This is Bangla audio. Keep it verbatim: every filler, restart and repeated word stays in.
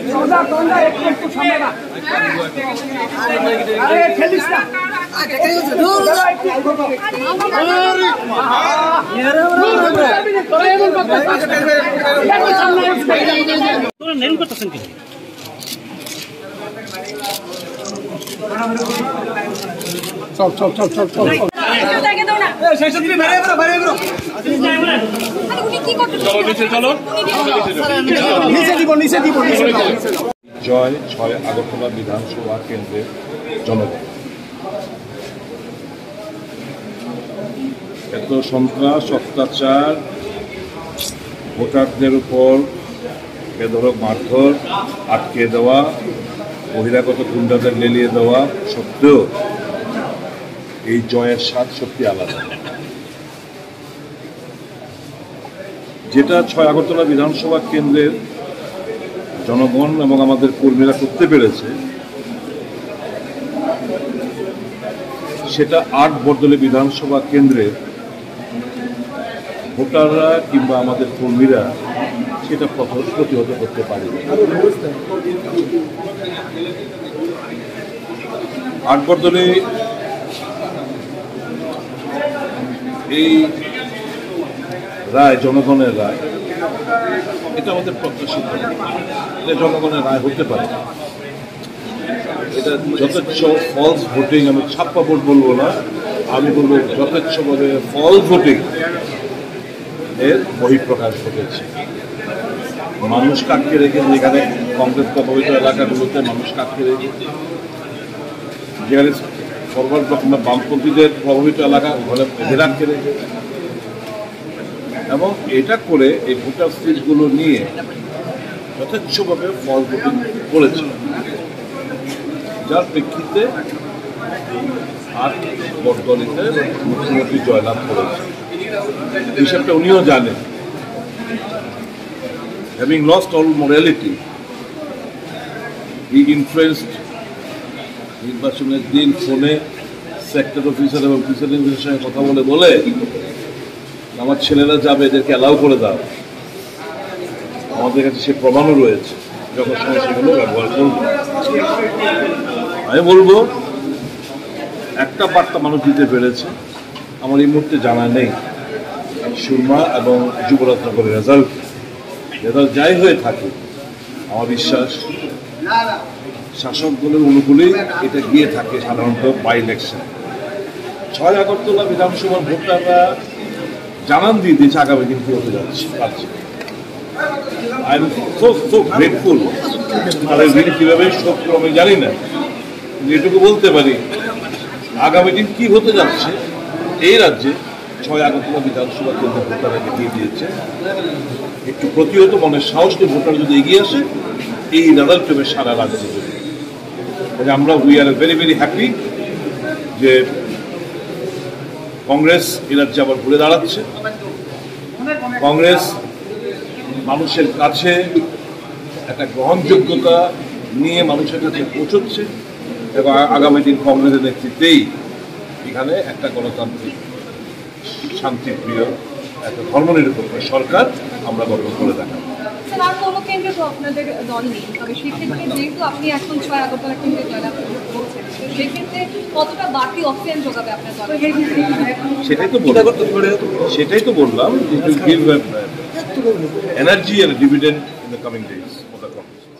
চল চল চল চল চল জয় ছয় আগরতলা বিধানসভা কেন্দ্রের জনগণ। এত সন্ত্রাস অত্যাচার, ভোটারদের উপর বেধড়ক মারধর, আটকে দেওয়া, বহিরাগত গুন্ডাদের লেলিয়ে দেওয়া সত্ত্বেও এই জয়ের স্বাদ সত্যি আলাদা। যেটা ছয় আগরতলা বিধানসভা কেন্দ্রের জনগণ এবং আমাদের কর্মীরা করতে পেরেছে, সেটা আট বরদলী বিধানসভা কেন্দ্রের ভোটাররা কিংবা আমাদের কর্মীরা সেটা প্রতিহত করতে পারে। আট বরদলী এই রায় জনগণের রায়, এটা আমাদের প্রত্যাশিত, এটা জনগণের রায় হতে পারে। এটা যথেচ্ছ ফলস ভোটিং, আমি ছাপ্পা ভোট বলবো না, আমি বলবো যথেচ্ছভাবে ফলস ভোটিং এর বহিঃপ্রকাশ ঘটেছে। মানুষ কাটকে রেখে, যেখানে কংগ্রেস প্রভাবিত এলাকাগুলোতে মানুষ কাটকে রেখে, যেখানে ফরওয়ার্ড বা বামপন্থীদের প্রভাবিত এলাকা ঘরে বেঁধে রাখতে রেখে, এবং এটা করে এই ভোটার স্লিপগুলো নিয়ে যথেচ্ছভাবে ফল ভোটিং করেছে, যার প্রেক্ষিতে আট বরদলীতে মুখ্যমন্ত্রী জয়লাভ করেছে। হিসাবটা উনিও জানেন। Having lost all morality, he influenced নির্বাচনের দিন ফোনে সেক্টর অফিসার এবং প্রিসাইডিং অফিসারের সঙ্গে কথা বলে বলে আমার ছেলেরা যাবে, এদেরকে অ্যালাউ করে দাও। আমাদের কাছে সে প্রমাণও রয়েছে, যখন সময় সেগুলো ব্যবহার করব। আমি বলবো একটা বার্তা মানুষ দিতে পেরেছে, আমার এই মুহূর্তে জানা নেই সুরমা এবং যুবরাজনগরের রেজাল্ট। রেজাল্ট যাই হয়ে থাকে, আমার বিশ্বাস শাসক দলের অনুকূলেই এটা গিয়ে থাকে সাধারণত বাই ইলেকশন। ছয় আগরতলা বিধানসভার ভোটাররা জানান দিয়ে দিয়েছে আগামী দিন কি হতে যাচ্ছে। I am so so grateful. তাদের দিন কীভাবে শোক আমি জানি না, এটুকু বলতে পারি আগামী দিন কি হতে যাচ্ছে এই রাজ্যে ছয় আগরতলা বিধানসভা কেন্দ্রের ভোটাররা দেখিয়ে দিয়েছে। একটু প্রতিহত মনের সাহস নিয়ে ভোটার যদি এগিয়ে আসে, এই রেজাল্ট হবে সারা রাজ্যে। আমরা we are very very happy যে কংগ্রেস এ রাজ্যে আবার ঘুরে দাঁড়াচ্ছে। কংগ্রেস মানুষের কাছে একটা গ্রহণযোগ্যতা নিয়ে মানুষের কাছে পৌঁছচ্ছে, এবং আগামী দিন কংগ্রেসের নেতৃত্বেই এখানে একটা গণতান্ত্রিক শান্তিপ্রিয় একটা ধর্মনিরপেক্ষ সরকার আমরা গঠন করে দেখাবো। আর কোনো কেন্দ্রে তো আপনাদের দল নেই, তবে সেক্ষেত্রে যেহেতু আপনি এখন ছয় আগরতলা কেন্দ্রে জয়লাভ করছেন, সেক্ষেত্রে কতটা বাড়তি অক্সিজেন যোগাবে আপনার দল? সেটাই তো বললাম সেটাই তো বললাম energy and dividend in the coming days for the Congress.